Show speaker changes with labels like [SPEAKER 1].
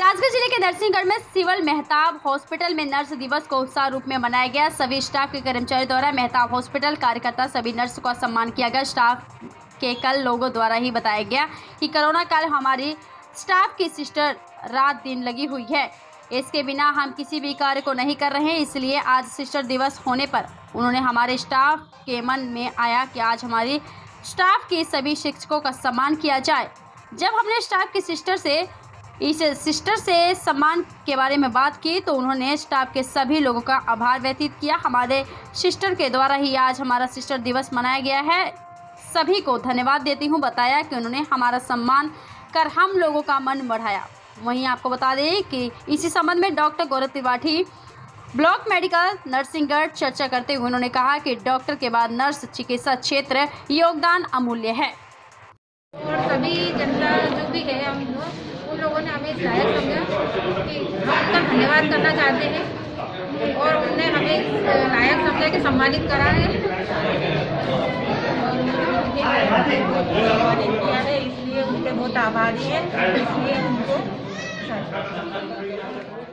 [SPEAKER 1] राजगढ़ जिले के नरसिंहगढ़ में सिविल मेहताब हॉस्पिटल में नर्स दिवस को उत्साह रूप में मनाया गया। सभी स्टाफ के कर्मचारी द्वारा मेहताब हॉस्पिटल कार्यकर्ता सभी नर्स का सम्मान किया गया। स्टाफ के कल लोगों द्वारा ही बताया गया कि कोरोना काल हमारी स्टाफ की सिस्टर रात दिन लगी हुई है, इसके बिना हम किसी भी कार्य को नहीं कर रहे हैं। इसलिए आज सिस्टर दिवस होने पर उन्होंने हमारे स्टाफ के मन में आया कि आज हमारी स्टाफ के सभी शिक्षकों का सम्मान किया जाए। जब हमने स्टाफ की सिस्टर से सम्मान के बारे में बात की तो उन्होंने स्टाफ के सभी लोगों का आभार व्यतीत किया। हमारे सिस्टर के द्वारा ही आज हमारा सिस्टर दिवस मनाया गया है। सभी को धन्यवाद देती हूँ। बताया कि उन्होंने हमारा सम्मान कर हम लोगों का मन बढ़ाया। वहीं आपको बता दें कि इसी संबंध में doctor Gaurav Tripathi block medical Narsinghgarh चर्चा करते हुए उन्होंने कहा कि डॉक्टर के बाद नर्स चिकित्सा क्षेत्र योगदान अमूल्य है।
[SPEAKER 2] और सभी जनता जो भी है हम उन लोगों ने हमें लायक समझा कि हम उनका धन्यवाद करना चाहते हैं और उन्होंने हमें लायक समझा कि सम्मानित करा है और किया है, इसलिए उनके बहुत आभारी है। इसलिए उनको